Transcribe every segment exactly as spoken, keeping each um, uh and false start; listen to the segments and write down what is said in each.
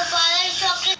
father chocolate.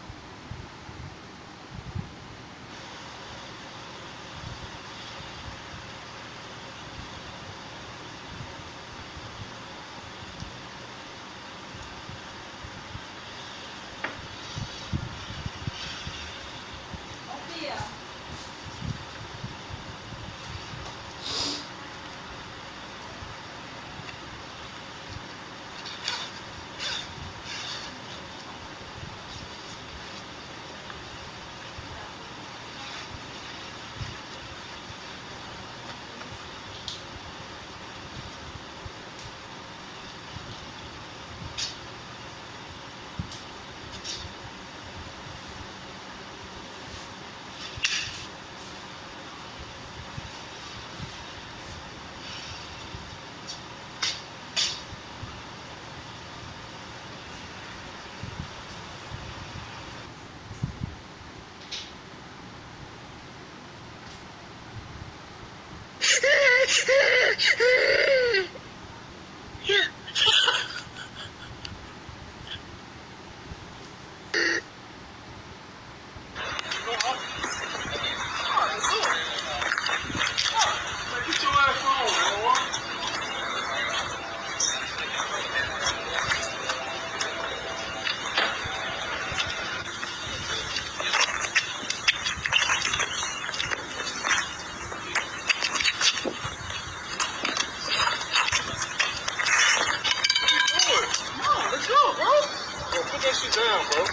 Down, bro.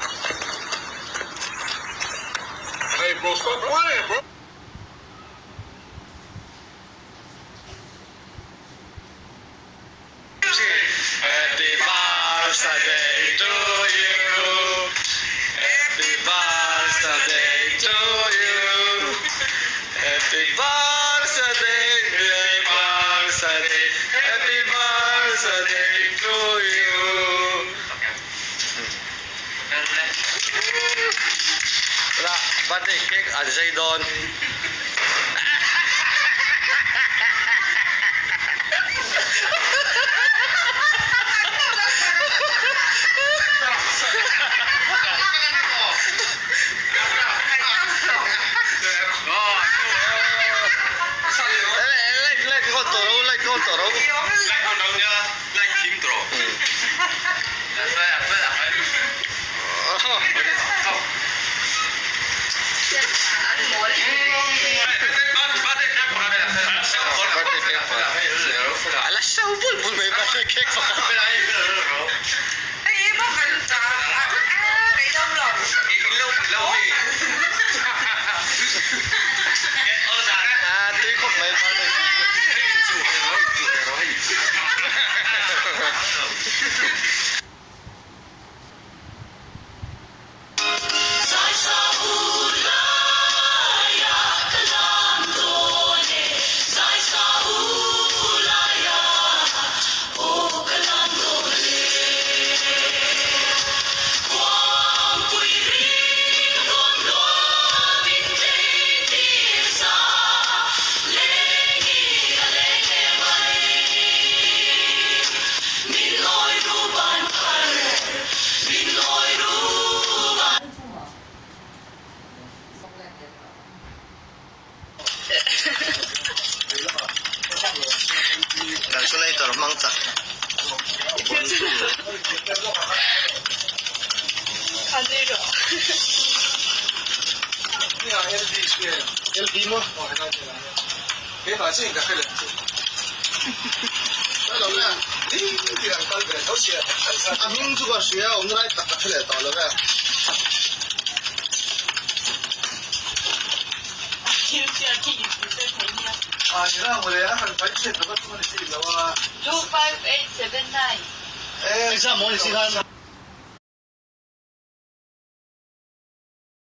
Hey, bro, stop playing, bro. Happy birthday to you. Happy birthday to you. Happy birthday, happy birthday, happy birthday to you. Wala, birthday cake ada saya doon. Alas sa bulbul may birthday cake pa kami. Ay, iba ka nun sa... Ah, ilaw lang. Ilaw, ilaw eh. Ah, tikot may birthday cake. Calculator mangsa. Kanino? Ni ah L D 是 L D mo? Oh, 很难起来。别把这个开冷气。 Hello na. Ni dia kan dah tahu sih. Aming juga siya, umur ay tak kaya talo na. Ah, 你让我的很关键，怎么这么的记得哇？ two five eight seven nine. 哎，isa mo ni sihan.